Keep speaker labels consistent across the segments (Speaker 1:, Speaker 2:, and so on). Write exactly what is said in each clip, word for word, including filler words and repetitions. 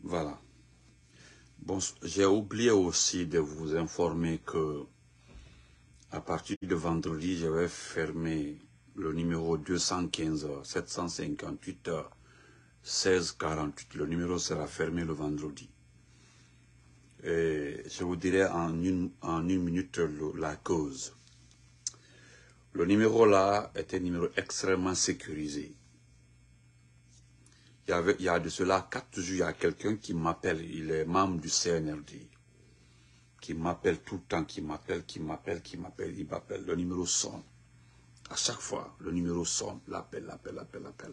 Speaker 1: Voilà. Bon, j'ai oublié aussi de vous informer que à partir de vendredi, je vais fermer le numéro deux cent quinze sept cent cinquante-huit seize quarante-huit. Le numéro sera fermé le vendredi. Et je vous dirai en une, en une minute le, la cause. Le numéro là est un numéro extrêmement sécurisé. Il y, avait, il y a de cela quatre jours, il y a quelqu'un qui m'appelle, il est membre du C N R D, qui m'appelle tout le temps, qui m'appelle, qui m'appelle, qui m'appelle, il m'appelle, le numéro sonne. À chaque fois, le numéro sonne, l'appel, l'appel, l'appel, l'appel.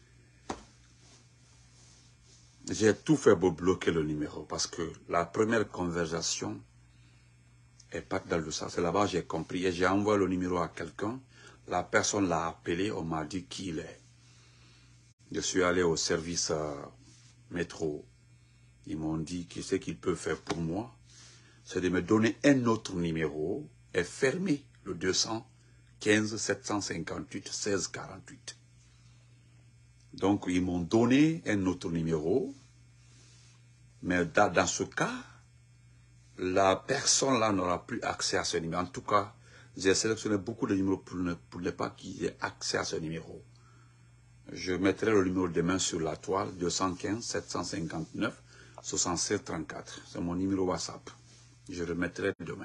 Speaker 1: J'ai tout fait pour bloquer le numéro parce que la première conversation est pas dans le sens. C'est là-bas j'ai compris et j'ai envoyé le numéro à quelqu'un. La personne l'a appelé, on m'a dit qui il est. Je suis allé au service euh, métro. Ils m'ont dit qu'est-ce qu'ils peuvent faire pour moi. C'est de me donner un autre numéro et fermer le deux cent quinze sept cent cinquante-huit seize quarante-huit. Donc, ils m'ont donné un autre numéro. Mais dans, dans ce cas, la personne là n'aura plus accès à ce numéro. En tout cas, j'ai sélectionné beaucoup de numéros pour ne, pour ne pas qu'ils aient accès à ce numéro. Je mettrai le numéro demain sur la toile, deux cent quinze sept cent cinquante-neuf soixante-sept trente-quatre. C'est mon numéro WhatsApp. Je le mettrai demain.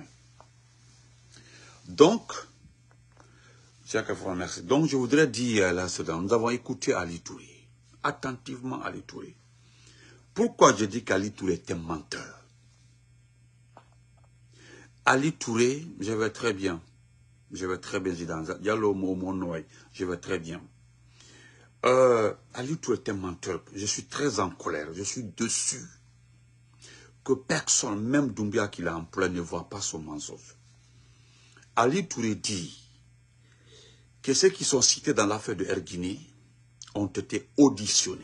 Speaker 1: Donc, merci. Donc, je voudrais dire là, nous avons écouté Ali Touré, attentivement Ali Touré. Pourquoi je dis qu'Ali Touré est un menteur? Ali Touré, je vais très bien. Je vais très bien, Diallo Monoï, je vais très bien. Euh, Ali Touré est un menteur. Je suis très en colère. Je suis dessus. Que personne, même Doumbia qui l'a employé, ne voit pas son mensonge. Ali Touré dit que ceux qui sont cités dans l'affaire de Erguiné ont été auditionnés.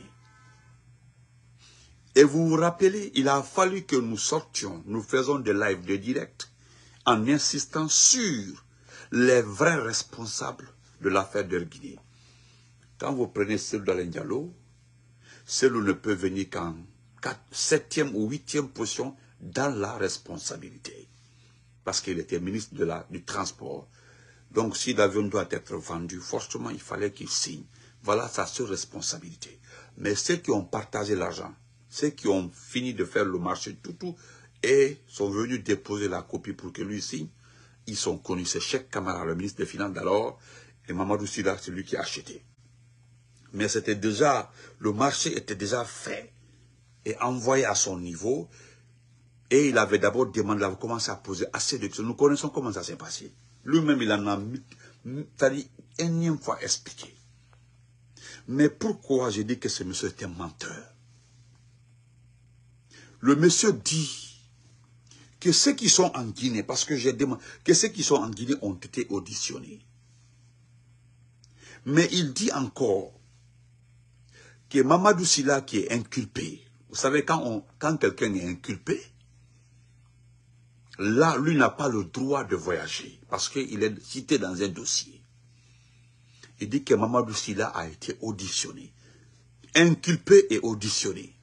Speaker 1: Et vous vous rappelez, il a fallu que nous sortions, nous faisons des lives de direct, en insistant sur les vrais responsables de l'affaire d'Erguiné. Quand vous prenez Cellou Dalein Diallo, Cellou ne peut venir qu'en septième ou huitième position dans la responsabilité. Parce qu'il était ministre de la, du transport. Donc si l'avion doit être vendu, forcément il fallait qu'il signe. Voilà sa seule responsabilité. Mais ceux qui ont partagé l'argent, ceux qui ont fini de faire le marché tout tout, et sont venus déposer la copie pour que lui signe, ils sont connus. C'est Cheikh Camara, le ministre des Finances d'alors, et Mamadou Sylla, c'est lui qui a acheté. Mais c'était déjà, le marché était déjà fait et envoyé à son niveau. Et il avait d'abord demandé, il avait commencé à poser assez de questions. Nous connaissons comment ça s'est passé. Lui-même, il en a mis, c'est-à-dire, énième fois expliqué. Mais pourquoi je dis que ce monsieur est un menteur? Le monsieur dit que ceux qui sont en Guinée, parce que j'ai demandé, que ceux qui sont en Guinée ont été auditionnés. Mais il dit encore que Mamadou Sylla qui est inculpé, vous savez, quand, on, quand quelqu'un est inculpé, là, lui n'a pas le droit de voyager, parce qu'il est cité dans un dossier. Il dit que Mamadou Sylla a été auditionné, inculpé et auditionné.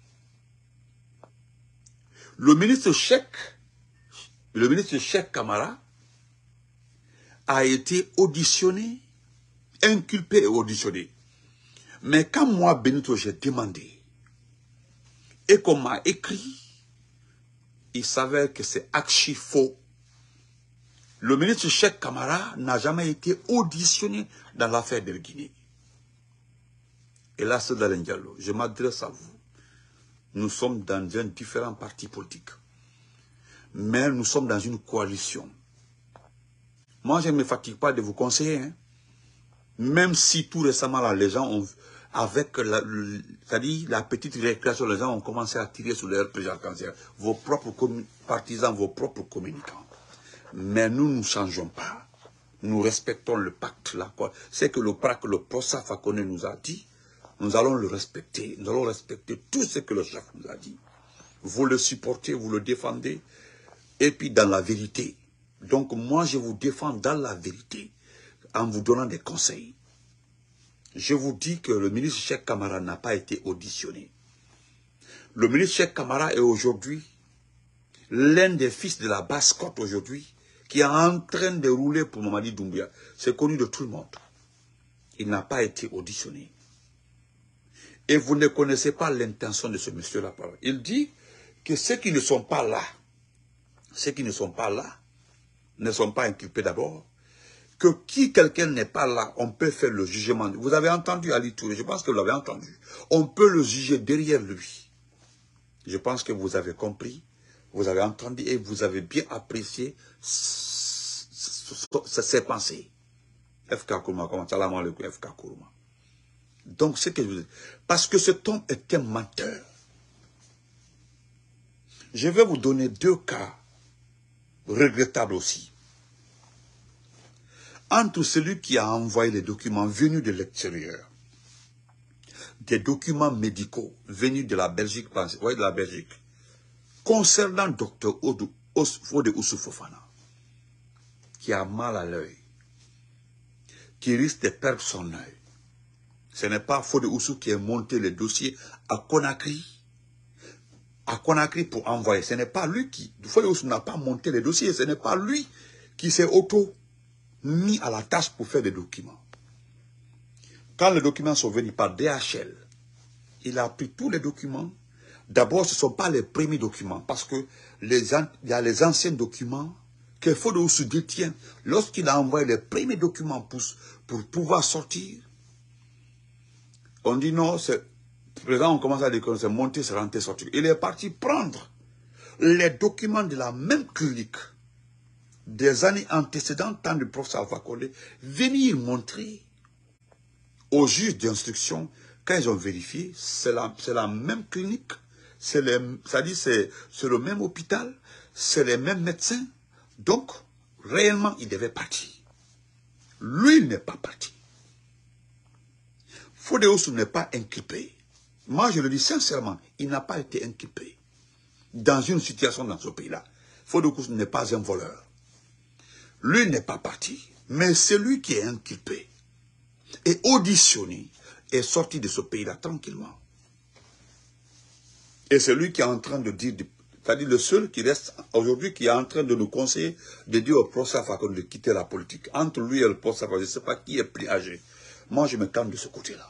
Speaker 1: Le ministre Cheikh, le ministre Cheikh Camara a été auditionné, inculpé et auditionné. Mais quand moi, Benito, j'ai demandé, et qu'on m'a écrit, il s'avère que c'est archi faux. Le ministre Cheikh Camara n'a jamais été auditionné dans l'affaire de Guinée. Et là, c'est Dalein Diallo. Je m'adresse à vous. Nous sommes dans un différent parti politique. Mais nous sommes dans une coalition. Moi, je ne me fatigue pas de vous conseiller. Hein. Même si tout récemment, là, les gens ont, avec la, c'est-à-dire la petite récréation, les gens ont commencé à tirer sur leur président cancer. Vos propres partisans, vos propres communicants. Mais nous ne changeons pas. Nous respectons le pacte. C'est que le pacte, le Prosa Fakone nous a dit, nous allons le respecter. Nous allons respecter tout ce que le chef nous a dit. Vous le supportez, vous le défendez. Et puis dans la vérité. Donc moi, je vous défends dans la vérité. En vous donnant des conseils. Je vous dis que le ministre Cheikh Camara n'a pas été auditionné. Le ministre Cheikh Camara est aujourd'hui l'un des fils de la basse-côte aujourd'hui qui est en train de rouler pour Mamadi Doumbouya. C'est connu de tout le monde. Il n'a pas été auditionné. Et vous ne connaissez pas l'intention de ce monsieur-là. Il dit que ceux qui ne sont pas là, ceux qui ne sont pas là, ne sont pas inculpés d'abord, que qui quelqu'un n'est pas là, on peut faire le jugement. Vous avez entendu Ali Touré, je pense que vous l'avez entendu. On peut le juger derrière lui. Je pense que vous avez compris, vous avez entendu et vous avez bien apprécié ses pensées. F K Kourouma, comment salam alaikum F K Kourouma. Donc, c'est que je vous dis, parce que cet homme est un menteur. Je vais vous donner deux cas regrettables aussi. Entre celui qui a envoyé les documents venus de l'extérieur, des documents médicaux venus de la Belgique, vous voyez, de la Belgique, concernant docteur Fodé Oussou Fofana, qui a mal à l'œil, qui risque de perdre son œil. Ce n'est pas Fodé Oussou qui a monté le dossier à Conakry, à Conakry pour envoyer. Ce n'est pas lui qui, Fodé Oussou n'a pas monté le dossier, ce n'est pas lui qui s'est auto mis à la tâche pour faire des documents. Quand les documents sont venus par D H L, il a pris tous les documents. D'abord, ce ne sont pas les premiers documents, parce que les, il y a les anciens documents que Fodé Oussou détient. Lorsqu'il a envoyé les premiers documents pour, pour pouvoir sortir, on dit non, présent, on commence à dire que c'est monté, c'est rentré, sorti. Il est parti prendre les documents de la même clinique des années antécédentes, tant du professeur Alpha Condé, venir montrer aux juges d'instruction, quand ils ont vérifié, c'est la, la même clinique, c'est-à-dire c'est le même hôpital, c'est les mêmes médecins. Donc, réellement, il devait partir. Lui, il n'est pas parti. Fodé Oussou n'est pas inculpé. Moi, je le dis sincèrement, il n'a pas été inculpé dans une situation dans ce pays-là. Fodé Oussou n'est pas un voleur. Lui n'est pas parti, mais celui qui est inculpé et auditionné est sorti de ce pays-là tranquillement. Et c'est lui qui est en train de dire, c'est-à-dire le seul qui reste aujourd'hui, qui est en train de nous conseiller de dire au professeur Fakonde de quitter la politique. Entre lui et le professeur Fakonde, je ne sais pas qui est plus âgé. Moi, je me calme de ce côté-là.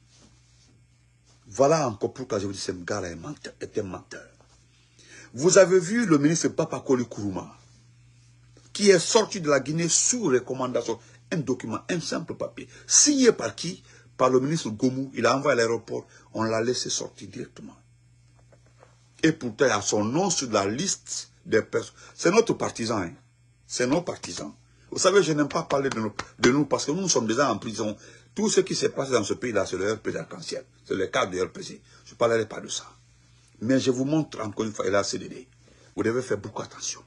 Speaker 1: Voilà encore pourquoi je vous dis que ce gars-là est un menteur. Vous avez vu le ministre Papakoli Kourouma, qui est sorti de la Guinée sous recommandation, un document, un simple papier, signé par qui? Par le ministre Gomou. Il a envoyé à l'aéroport, on l'a laissé sortir directement. Et pourtant, il y a son nom sur la liste des personnes. C'est notre partisan, hein. C'est nos partisans. Vous savez, je n'aime pas parler de nous, de nous parce que nous, nous sommes déjà en prison. Tout ce qui s'est passé dans ce pays-là, c'est le R P G arc-en-ciel. C'est le cadre de R P G. Je ne parlerai pas de ça. Mais je vous montre encore une fois, il a C D D. Vous devez faire beaucoup attention.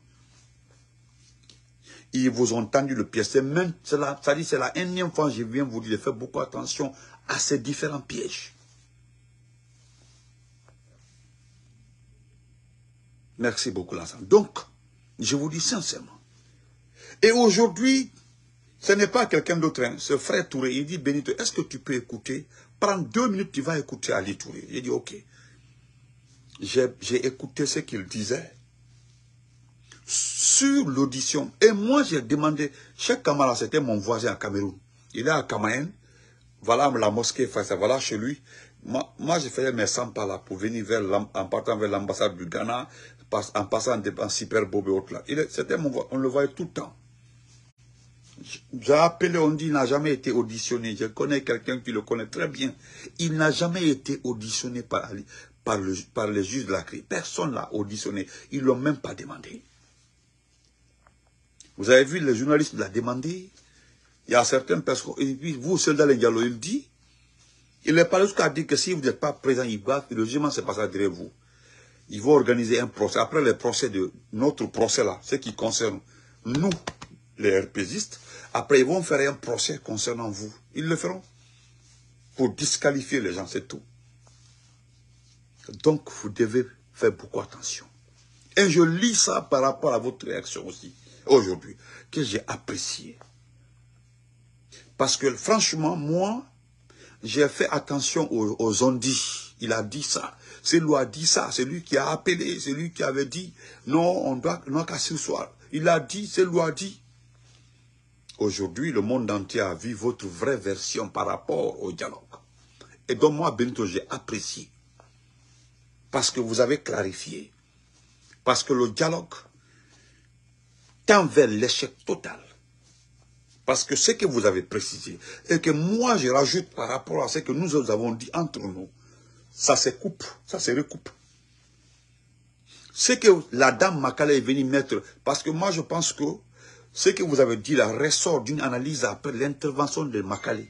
Speaker 1: Ils vous ont tendu le piège. C'est même, c'est la, ça dit, c'est la énième fois que je viens vous dire de faire beaucoup attention à ces différents pièges. Merci beaucoup, l'ensemble. Donc, je vous dis sincèrement. Et aujourd'hui, ce n'est pas quelqu'un d'autre, hein. Ce frère Touré, il dit, Benito, est-ce que tu peux écouter? Prends deux minutes, tu vas écouter Ali Touré. J'ai dit, ok. J'ai écouté ce qu'il disait sur l'audition. Et moi, j'ai demandé, Cheikh Camara, c'était mon voisin à Cameroun. Il est à Camayen. Voilà la mosquée, voilà chez lui. Moi, moi j'ai fait mes cent pas là pour venir vers en partant vers l'ambassade du Ghana, en passant en Super Bob et autres là. C'était mon on le voyait tout le temps. J'ai appelé, on dit, il n'a jamais été auditionné. Je connais quelqu'un qui le connaît très bien. Il n'a jamais été auditionné par, par, le, par les juges de la C R I. Personne ne l'a auditionné. Ils ne l'ont même pas demandé. Vous avez vu, les journalistes l'ont demandé. Il y a certaines personnes, et puis vous, Soldat Diallo, il dit, il n'est pas jusqu'à dire que si vous n'êtes pas présent, il va, le jugement se passera derrière vous. Ils vont organiser un procès. Après le procès de notre procès là, ce qui concerne nous, les RPGistes, après ils vont faire un procès concernant vous. Ils le feront pour disqualifier les gens, c'est tout. Donc vous devez faire beaucoup attention. Et je lis ça par rapport à votre réaction aussi, aujourd'hui, que j'ai apprécié. Parce que franchement, moi, j'ai fait attention aux, aux ondits. Il a dit ça. c'est lui a dit ça, c'est lui qui a appelé, c'est lui qui avait dit, non, on doit, non qu'à ce soir. Il a dit, c'est lui a dit. Aujourd'hui, le monde entier a vu votre vraie version par rapport au dialogue. Et donc moi, Benito, j'ai apprécié. Parce que vous avez clarifié. Parce que le dialogue tend vers l'échec total. Parce que ce que vous avez précisé, et que moi je rajoute par rapport à ce que nous avons dit entre nous, ça se coupe, ça se recoupe. Ce que la dame Makala est venue mettre, parce que moi je pense que ce que vous avez dit là ressort d'une analyse après l'intervention de Makala.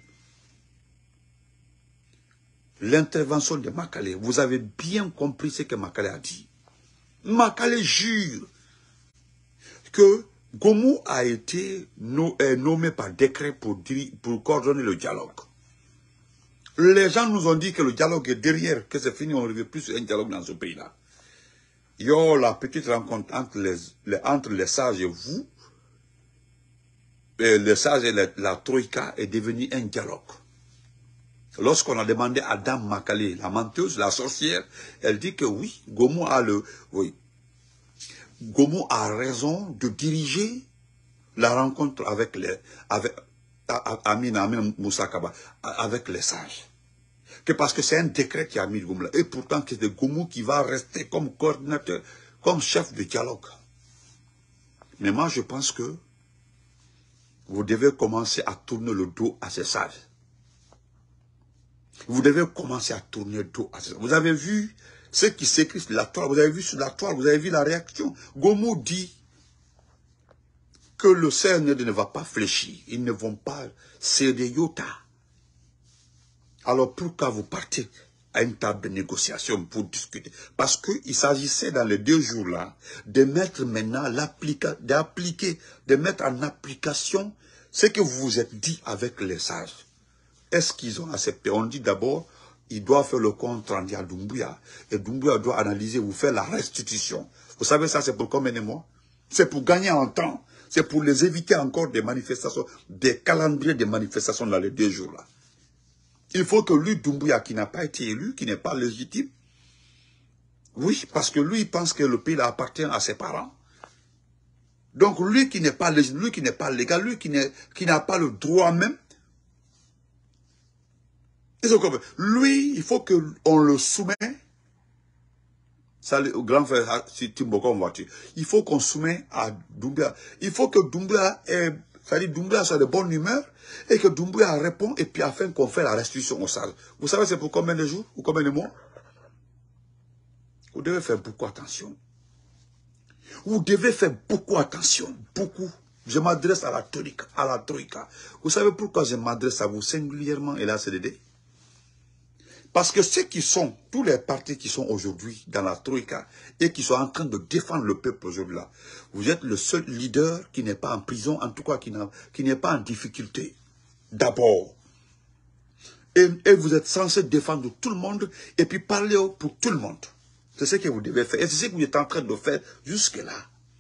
Speaker 1: L'intervention de Makala, vous avez bien compris ce que Makala a dit. Makala jure que Gomu a été nommé par décret pour, pour coordonner le dialogue. Les gens nous ont dit que le dialogue est derrière, que c'est fini, on ne veut plus un dialogue dans ce pays-là. Yo, la petite rencontre entre les, les, entre les sages et vous, et les sages et la, la Troïka est devenue un dialogue. Lorsqu'on a demandé à Dame Makala, la menteuse, la sorcière, elle dit que oui, Gomu a le... Oui, Gomu a raison de diriger la rencontre avec les avec Amin Amin Moussakaba avec les sages. Que parce que c'est un décret qui a mis Gomu là. Et pourtant que c'est Gomu qui va rester comme coordinateur, comme chef de dialogue. Mais moi je pense que vous devez commencer à tourner le dos à ces sages. Vous devez commencer à tourner le dos à ces sages. Vous avez vu ce qui s'écrit sur la toile, vous avez vu sur la toile, vous avez vu la réaction. Gomu dit que le C N R D ne va pas fléchir. Ils ne vont pas céder iota. Alors pourquoi vous partez à une table de négociation pour discuter? Parce qu'il s'agissait dans les deux jours-là de mettre maintenant l'application, d'appliquer, de mettre en application ce que vous vous êtes dit avec les sages. Est-ce qu'ils ont accepté? On dit d'abord, il doit faire le compte rendu à Doumbouya. Et Doumbouya doit analyser, vous faire la restitution. Vous savez ça, c'est pour combien de mois? C'est pour gagner en temps. C'est pour les éviter encore des manifestations, des calendriers de manifestations dans les deux jours-là. Il faut que lui, Doumbouya, qui n'a pas été élu, qui n'est pas légitime, oui, parce que lui, il pense que le pays appartient à ses parents. Donc lui qui n'est pas légitime, lui qui n'est pas légal, lui qui n'a pas le droit même, lui, il faut qu'on le soumette. Ça, le grand frère, si Timboko en voiture. Il faut qu'on soumette à Doumbouya. Il faut que Doumbouya ait, c'est-à-dire Doumbouya soit de bonne humeur et que Doumbouya répond et puis afin qu'on fait la restitution au sale. Vous savez c'est pour combien de jours ou combien de mois? Vous devez faire beaucoup attention. Vous devez faire beaucoup attention. Beaucoup. Je m'adresse à la Troïka, à la Troïka. Vous savez pourquoi je m'adresse à vous singulièrement et la C D D? Parce que ceux qui sont, tous les partis qui sont aujourd'hui dans la Troïka et qui sont en train de défendre le peuple aujourd'hui là, vous êtes le seul leader qui n'est pas en prison, en tout cas qui n'est pas en difficulté. D'abord. Et, et vous êtes censé défendre tout le monde et puis parler pour tout le monde. C'est ce que vous devez faire. Et c'est ce que vous êtes en train de faire jusque-là.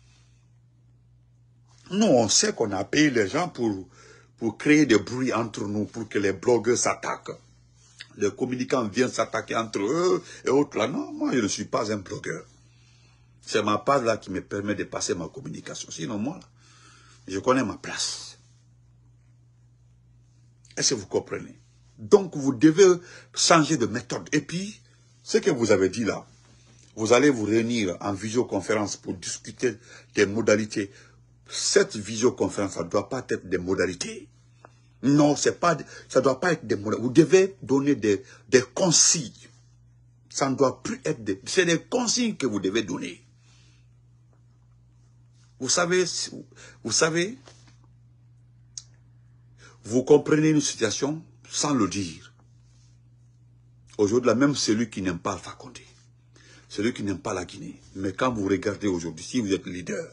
Speaker 1: Nous, on sait qu'on a payé les gens pour, pour créer des bruits entre nous, pour que les blogueurs s'attaquent. Les communicants viennent s'attaquer entre eux et autres là. Non, moi je ne suis pas un blogueur. C'est ma page là qui me permet de passer ma communication. Sinon moi, là, je connais ma place. Est-ce que vous comprenez? Donc vous devez changer de méthode. Et puis, ce que vous avez dit là, vous allez vous réunir en visioconférence pour discuter des modalités. Cette visioconférence, ça ne doit pas être des modalités. Non, c'est pas, ça ne doit pas être des modalités. Vous devez donner des, des consignes. Ça ne doit plus être des... C'est des consignes que vous devez donner. Vous savez, vous savez, vous comprenez une situation sans le dire. Aujourd'hui, même celui qui n'aime pas Alpha Condé, celui qui n'aime pas la Guinée, mais quand vous regardez aujourd'hui, si vous êtes leader,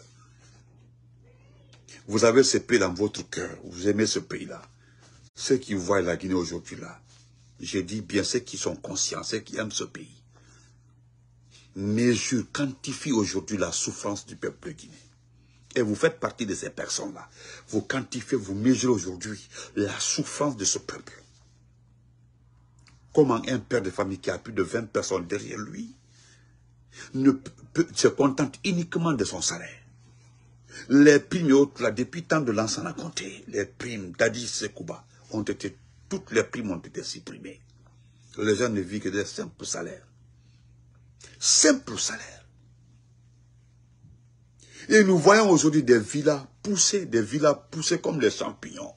Speaker 1: vous avez ce pays dans votre cœur, vous aimez ce pays-là. Ceux qui voient la Guinée aujourd'hui là, je dis bien ceux qui sont conscients, ceux qui aiment ce pays, mesurent, quantifient aujourd'hui la souffrance du peuple guinéen. Et vous faites partie de ces personnes-là. Vous quantifiez, vous mesurez aujourd'hui la souffrance de ce peuple. comment un père de famille qui a plus de vingt personnes derrière lui ne peut, se contente uniquement de son salaire. Les primes et autres, là, depuis tant de l'ancien a compté, les primes d'Adi Sekouba ont été, toutes les primes ont été supprimées. Les gens ne vivent que des simples salaires. Simples salaires. Et nous voyons aujourd'hui des villas poussées, des villas poussées comme les champignons.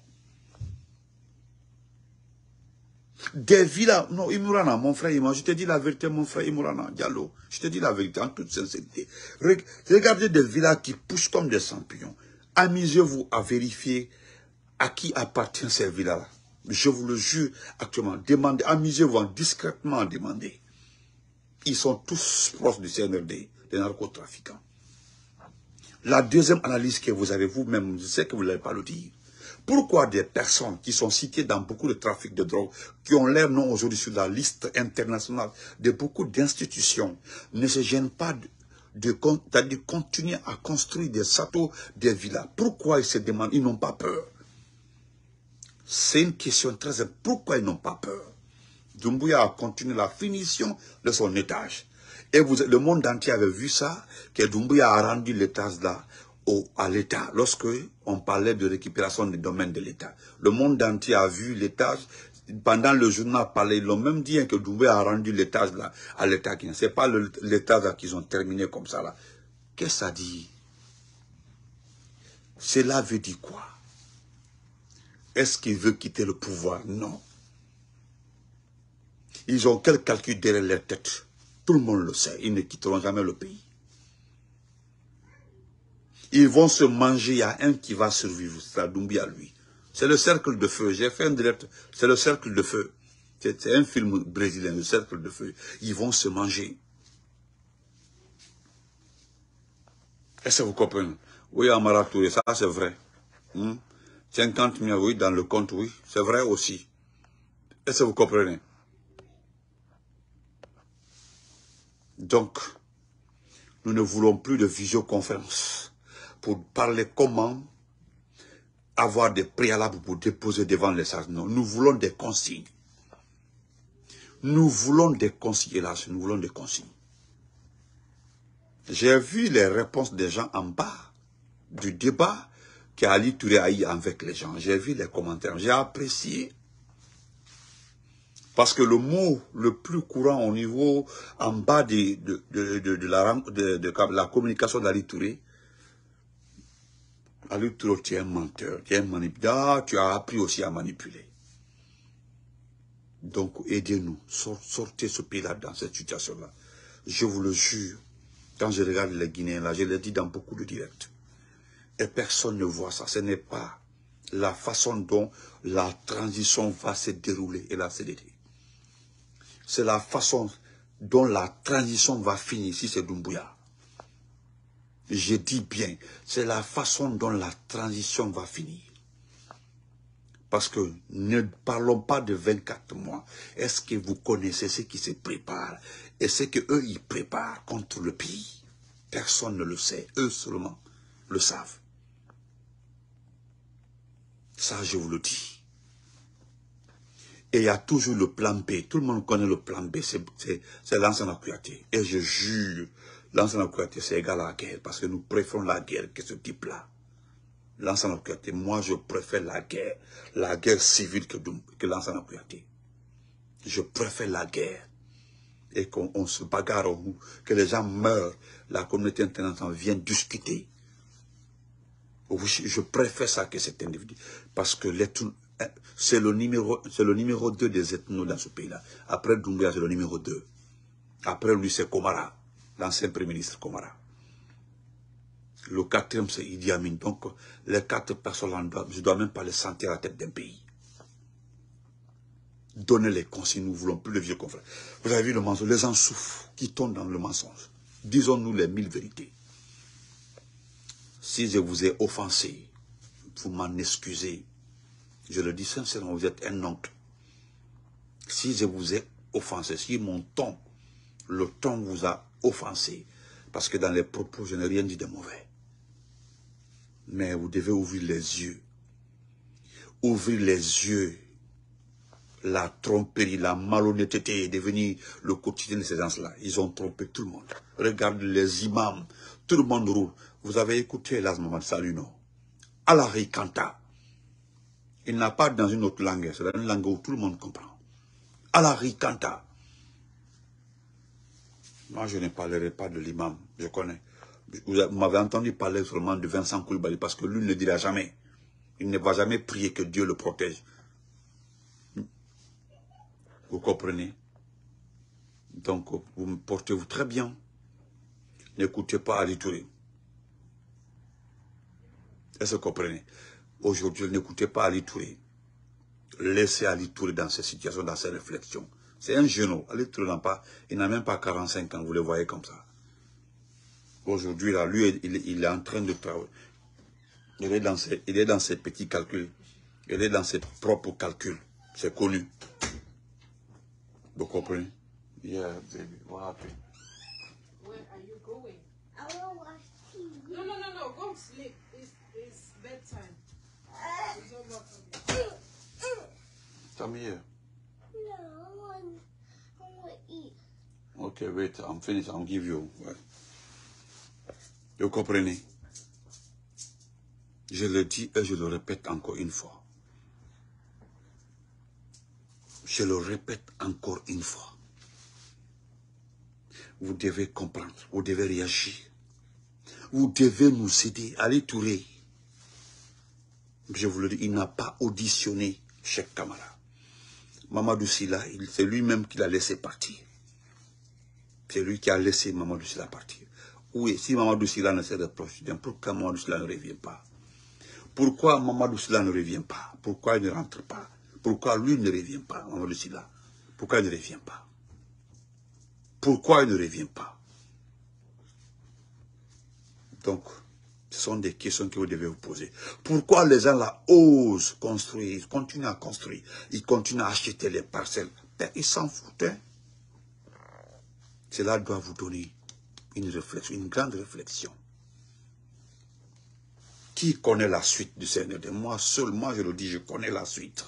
Speaker 1: Des villas, non, Imurana, mon frère, je te dis la vérité, mon frère Imurana, Diallo, je te dis la vérité en toute sincérité. Regardez des villas qui poussent comme des champignons. Amusez-vous à vérifier à qui appartient ces villas-là. Je vous le jure actuellement, demandez, amusez-vous discrètement à demander. Ils sont tous proches du C N R D, des narcotrafiquants. La deuxième analyse que vous avez vous-même, je sais que vous ne l'avez pas le dire. Pourquoi des personnes qui sont citées dans beaucoup de trafics de drogue, qui ont leur nom aujourd'hui sur la liste internationale de beaucoup d'institutions, ne se gênent pas de, de, de, de continuer à construire des châteaux, des villas? Pourquoi ils se demandent, ils n'ont pas peur? C'est une question très importante. Pourquoi ils n'ont pas peur? Doumbouya a continué la finition de son étage. Et vous, le monde entier avait vu ça, que Doumbouya a rendu l'étage là au, à l'État, lorsque on parlait de récupération des domaines de l'État. Le monde entier a vu l'étage, pendant le journal parlait, ils l'ont même dit que Doumbouya a rendu l'étage là à l'État. Ce n'est pas l'étage qu'ils ont terminé comme ça là. Qu'est-ce que ça dit? Cela veut dire quoi? Est-ce qu'il veut quitter le pouvoir? Non. Ils ont quel calcul derrière leur tête? Tout le monde le sait, ils ne quitteront jamais le pays. Ils vont se manger, il y a un qui va survivre, c'est Doumbouya lui. C'est le cercle de feu, j'ai fait un direct, c'est le cercle de feu. C'est un film brésilien, le cercle de feu. Ils vont se manger. Est-ce que vous comprenez? Oui, Amara Touré, ça c'est vrai. Hmm? cinquante millions, oui, dans le compte, oui, c'est vrai aussi. Est-ce que vous comprenez? Donc, nous ne voulons plus de visioconférence pour parler comment avoir des préalables pour déposer devant les charges. Non, nous voulons des consignes. Nous voulons des consignes, hélas, nous voulons des consignes. J'ai vu les réponses des gens en bas du débat qu'Ali Touré a eu avec les gens. J'ai vu les commentaires, j'ai apprécié. Parce que le mot le plus courant au niveau, en bas de, de, de, de, de, la, de, de la communication d'Ali Touré, Ali Touré, tu es un menteur, tu es un manipulateur, tu as appris aussi à manipuler. Donc aidez-nous, sortez ce pays-là dans cette situation-là. Je vous le jure, quand je regarde les Guinéens, là, je l'ai dit dans beaucoup de directs, et personne ne voit ça, ce n'est pas la façon dont la transition va se dérouler et la C D D. C'est la façon dont la transition va finir si c'est Doumbouya. Je dis bien, c'est la façon dont la transition va finir. Parce que ne parlons pas de vingt-quatre mois. Est-ce que vous connaissez ce qui se prépare et ce qu'eux ils préparent contre le pays? Personne ne le sait, eux seulement le savent. Ça, je vous le dis. Et il y a toujours le plan B. Tout le monde connaît le plan B. C'est l'ancien Kouyaté. Et je jure, l'ancien Kouyaté, c'est égal à la guerre. Parce que nous préférons la guerre que ce type-là. L'ancien Kouyaté, moi, je préfère la guerre. La guerre civile que, que l'ancien Kouyaté. Je préfère la guerre. Et qu'on se bagarre, que les gens meurent. La communauté internationale vient discuter. Je préfère ça que cet individu. Parce que c'est le numéro, c'est le numéro deux des ethnos dans ce pays-là. Après Doumbouya, c'est le numéro deux. Après lui, c'est Komara, l'ancien premier ministre Komara. Le quatrième, c'est Idi Amin. Donc, les quatre personnes, je ne dois même pas les sentir à la tête d'un pays. Donnez les consignes, nous ne voulons plus de vieux confrères. Vous avez vu le mensonge, les gens souffrent, qui tombent dans le mensonge. Disons-nous les mille vérités. Si je vous ai offensé, vous m'en excusez. Je le dis sincèrement, vous êtes un oncle. Si je vous ai offensé, si mon ton, le ton vous a offensé, parce que dans les propos, je n'ai rien dit de mauvais. Mais vous devez ouvrir les yeux. Ouvrir les yeux La tromperie, la malhonnêteté est devenue le quotidien de ces gens-là. Ils ont trompé tout le monde. Regarde les imams, tout le monde roule. Vous avez écouté Las Mamad Salut, non? Alari Kanta. Il n'a pas dans une autre langue, c'est dans une langue où tout le monde comprend. Alari Kanta. Moi, je ne parlerai pas de l'imam, je connais. Vous m'avez entendu parler seulement de Vincent Koulibaly parce que lui ne dira jamais. Il ne va jamais prier que Dieu le protège. Vous comprenez? Donc, vous me portez-vous très bien. N'écoutez pas Ali Touré. Est-ce que vous comprenez? Aujourd'hui, n'écoutez pas Ali Touré. Laissez Ali Touré dans ces situations, dans ces réflexions. C'est un genou. Ali Touré n'a pas, il n'a même pas quarante-cinq ans, vous le voyez comme ça. Aujourd'hui, là, lui, il, il est en train de travailler. Il est dans ses, il est dans ses petits calculs. Il est dans ses propres calculs. C'est connu. Vous comprenez? Yeah, baby. What happened?
Speaker 2: Where are you going? I will watch T V. No, no, no, no. Go sleep. It's, it's bedtime. It's over for me.
Speaker 1: Come here.
Speaker 2: No, I want, I want to eat.
Speaker 1: Okay, wait. I'm finished. I'll give you. Ouais. Vous comprenez? Je le dis et je le répète encore une fois. Je le répète encore une fois. Vous devez comprendre, vous devez réagir. Vous devez nous aider. Ali Touré, je vous le dis, il n'a pas auditionné Cheikh Camara. Mamadou Sylla, c'est lui-même qui l'a laissé partir. C'est lui qui a laissé Mamadou Sylla partir. Oui, si Mamadou Sylla ne se reproche, pourquoi Mamadou Sylla ne revient pas? Pourquoi Mamadou Sylla ne revient pas? Pourquoi il ne rentre pas? Pourquoi lui ne revient pas, Mamadou Sylla? Pourquoi il ne revient pas? Pourquoi il ne revient pas? Donc, ce sont des questions que vous devez vous poser. Pourquoi les gens là osent construire, ils continuent à construire, ils continuent à acheter les parcelles? Ben, ils s'en foutent. Hein? Cela doit vous donner une réflexion, une grande réflexion. Qui connaît la suite du Seigneur? Moi seul, moi je le dis, je connais la suite.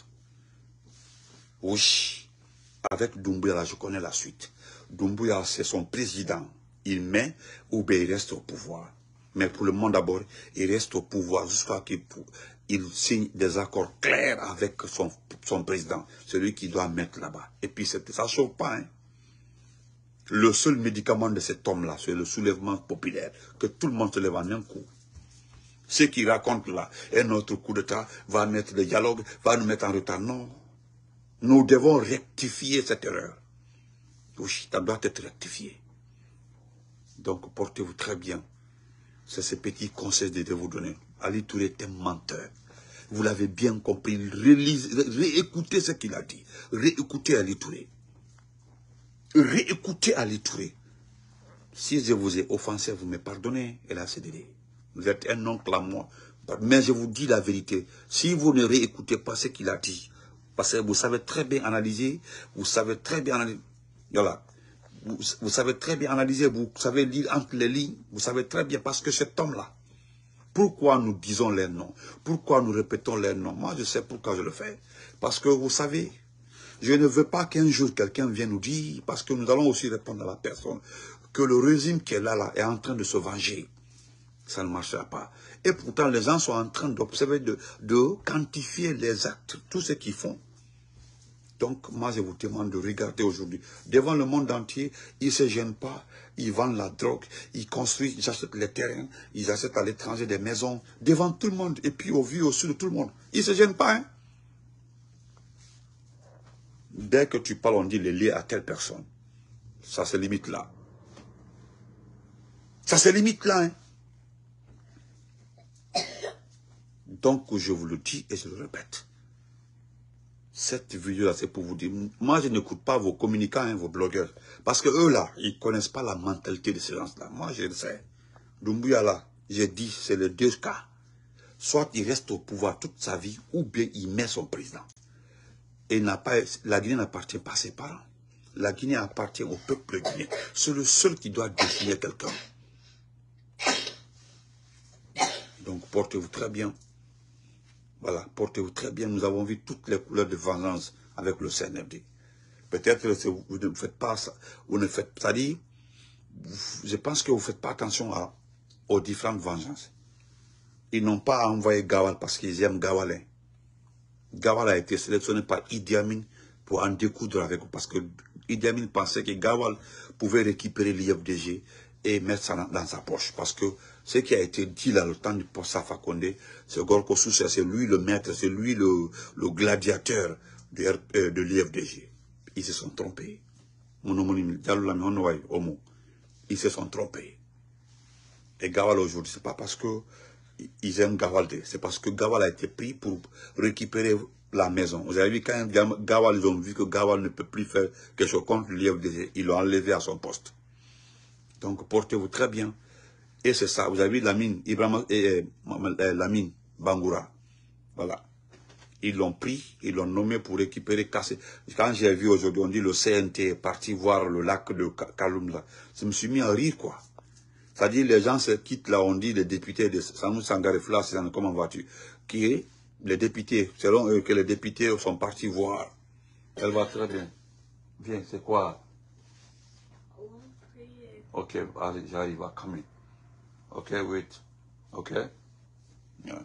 Speaker 1: Oui, avec Doumbouya, là, je connais la suite. Doumbouya, c'est son président. Il met ou bien il reste au pouvoir. Mais pour le moment d'abord, il reste au pouvoir jusqu'à qu'il il signe des accords clairs avec son, son président. Celui qui doit mettre là-bas. Et puis ça ne chauffe pas. Hein. Le seul médicament de cet homme-là, c'est le soulèvement populaire. Que tout le monde se lève en un coup. Ce qu'il raconte là, un autre coup d'État va mettre le dialogue, va nous mettre en retard. Non. Nous devons rectifier cette erreur. Oui, ça doit être rectifié. Donc, portez-vous très bien. C'est ce petit conseil que je vais vous donner. Ali Touré est un menteur. Vous l'avez bien compris. Réécoutez ce qu'il a dit. Réécoutez Ali Touré. Réécoutez Ali Touré. Si je vous ai offensé, vous me pardonnez. Et là, c'est délai. Vous êtes un oncle à moi. Mais je vous dis la vérité. Si vous ne réécoutez pas ce qu'il a dit, parce que vous savez très bien analyser, vous savez très bien analyser. Voilà. Vous, vous savez très bien analyser, vous savez lire entre les lignes, vous savez très bien, parce que cet homme-là, pourquoi nous disons les noms, pourquoi nous répétons les noms, moi je sais pourquoi je le fais. Parce que vous savez, je ne veux pas qu'un jour quelqu'un vienne nous dire, parce que nous allons aussi répondre à la personne, que le régime qui est là, là est en train de se venger. Ça ne marchera pas. Et pourtant, les gens sont en train d'observer, de, de quantifier les actes, tout ce qu'ils font. Donc, moi, je vous demande de regarder aujourd'hui. Devant le monde entier, ils ne se gênent pas. Ils vendent la drogue, ils construisent, ils achètent les terrains, ils achètent à l'étranger des maisons, devant tout le monde, et puis au vu, au su de tout le monde. Ils ne se gênent pas. Hein? Dès que tu parles, on dit les liés à telle personne. Ça se limite là. Ça se limite là. Hein? Donc, je vous le dis et je le répète. Cette vidéo-là, c'est pour vous dire, moi, je n'écoute pas vos communicants, hein, vos blogueurs. Parce que eux, là, ils ne connaissent pas la mentalité de ces gens-là. Moi, je le sais. Doumbouya, là, j'ai dit, c'est les deux cas. Soit il reste au pouvoir toute sa vie, ou bien il met son président. Et n'a pas, la Guinée n'appartient pas à ses parents. La Guinée appartient au peuple guinéen. C'est le seul qui doit définir quelqu'un. Donc, portez-vous très bien. Voilà, portez-vous très bien. Nous avons vu toutes les couleurs de vengeance avec le C N F D. Peut-être que vous ne faites pas ça. Vous ne faites, c'est-à-dire, je pense que vous ne faites pas attention à, aux différentes vengeances. Ils n'ont pas envoyé Gawal parce qu'ils aiment Gawalin. Gawal a été sélectionné par Idi Amin pour en découdre avec vous. Parce que Idi Amin pensait que Gawal pouvait récupérer l'I F D G et mettre ça dans, dans sa poche. Parce que ce qui a été dit là, le temps du poste Alpha Condé, c'est Gorko Sousa, c'est lui le maître, c'est lui le, le gladiateur de, euh, de l'I F D G. Ils se sont trompés. Ils se sont trompés. Et Gawal aujourd'hui, c'est pas parce que ils aiment Gawal, c'est parce que Gawal a été pris pour récupérer la maison. Vous avez vu quand Gawal, ils ont vu que Gawal ne peut plus faire quelque chose contre l'I F D G, ils l'ont enlevé à son poste. Donc portez-vous très bien. Et c'est ça, vous avez vu la mine, Ibrahim, et, et, la mine Bangoura. Voilà. Ils l'ont pris, ils l'ont nommé pour récupérer, casser. Quand j'ai vu aujourd'hui, on dit le C N T est parti voir le lac de Kaloum là. Je me suis mis à rire, quoi. C'est-à-dire, les gens se quittent là, on dit les députés de Sanou Sangarefla, c'est comment vas-tu, qui est les députés, selon eux que les députés sont partis voir. Elle va très bien. Viens, c'est quoi? Ok, allez, j'arrive à coming. Ok, wait. Ok. Yeah.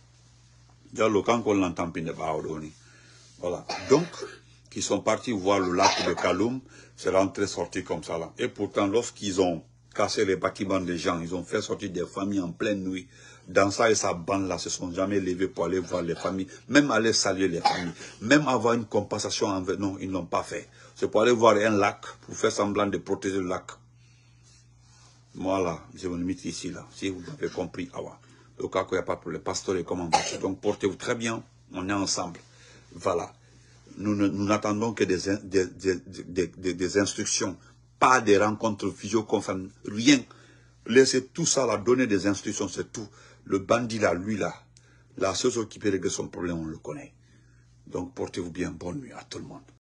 Speaker 1: Voilà. Donc, qui sont partis voir le lac de Kaloum, c'est rentré sorti comme ça là. Et pourtant, lorsqu'ils ont cassé les bâtiments des gens, ils ont fait sortir des familles en pleine nuit. Dans ça et sa bande là, se sont jamais levés pour aller voir les familles, même aller saluer les familles, même avoir une compensation envers. Non, ils n'ont pas fait. C'est pour aller voir un lac, pour faire semblant de protéger le lac. Voilà, je me limite ici là, si vous avez compris. Ah ouais. Le cas qu'il n'y a pas pour le pasteur et comment va. Donc portez-vous très bien, on est ensemble. Voilà. Nous, nous, nous n'attendons que des, des, des, des, des, des instructions, pas des rencontres visio-conférences, rien. Laissez tout ça là, donner des instructions, c'est tout. Le bandit là, lui là, la seule chose qui peut régler son problème, on le connaît. Donc portez-vous bien, bonne nuit à tout le monde.